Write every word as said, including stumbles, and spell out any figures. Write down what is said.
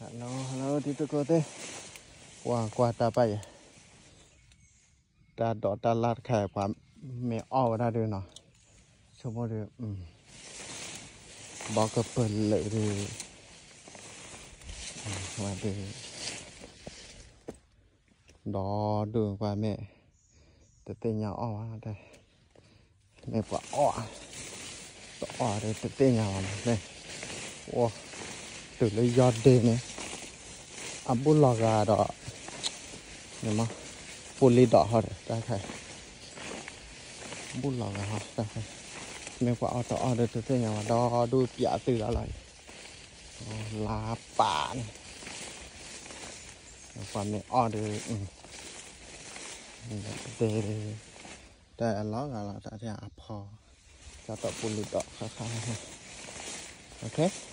Hello, hello, dito ko te. Qua qua ta bay. Ta đỏ ta lát khai qua mẹ o ra được nó. Cho mọi người um. Bỏ cái phần lợi đi. Qua đi. Đó đường qua mẹ. Tự tên nhà o ra đây. Mẹ quả o. O đây tự tên nhà o đây. Wow. Từ lấy giọt đây nè. À bút lò gà đó. Nhưng mà bút lý đỏ hết đây thầy. Bút lò gà hết đây thầy. Mình quả ở đó đây từ nhà mà đo đuôi bịa từ đó lại. Là bà này. Quả mình ở đây. Đây đây. Đây ló gà là đã ra phò. Cho tập bút lý đỏ khá khá. Ok.